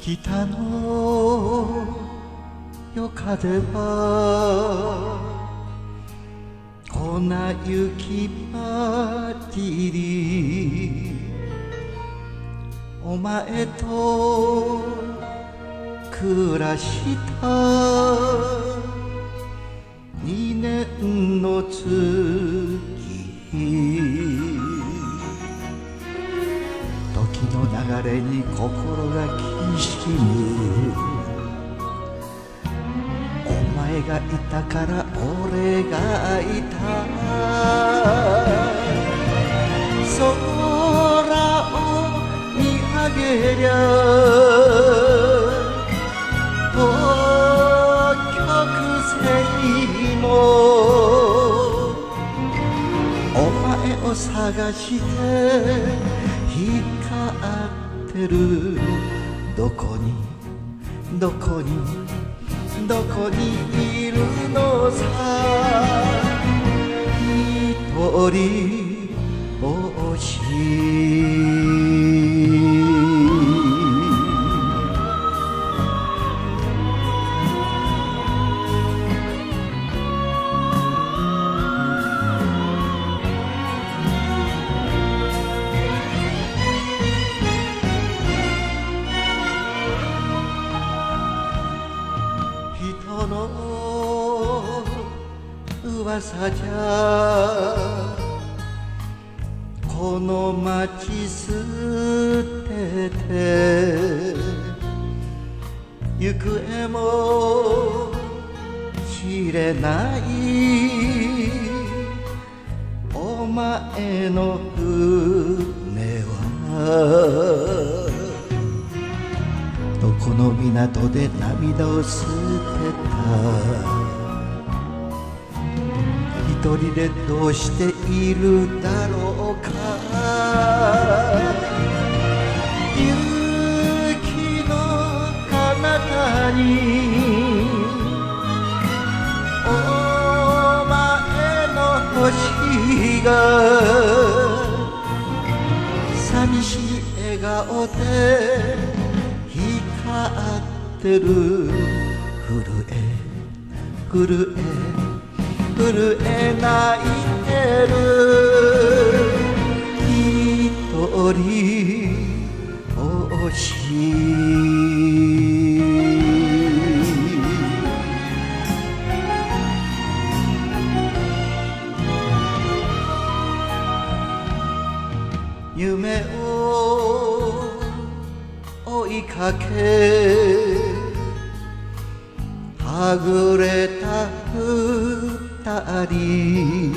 北の夜風は粉雪ばじりお前と暮らした2年の月時の流れに心がきしむお前がいたから俺がいた空を見上げりゃ北極星もお前を探して光ってるどこにどこにどこにいるのさ一人ぼっち人の噂じゃこの街捨てて行方も知れないお前の船はどこの港で涙を捨てた一人でどうしているだろうか雪の彼方にお前の星が寂しい笑顔で光ってる震え泣いてる一人ぼっち夢を追いかけはぐれた二人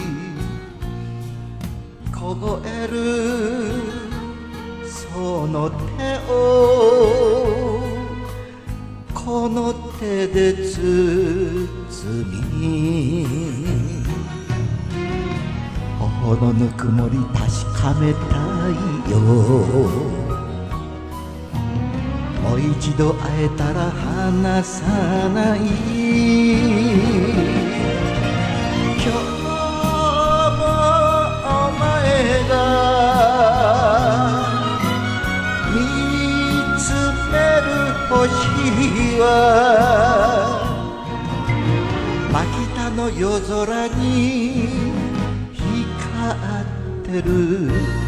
凍えるその手をこの手で包み頬のぬくもり確かめたいよもう一度会えたら離さない今日もお前が見つめる星は真北の夜空に光ってる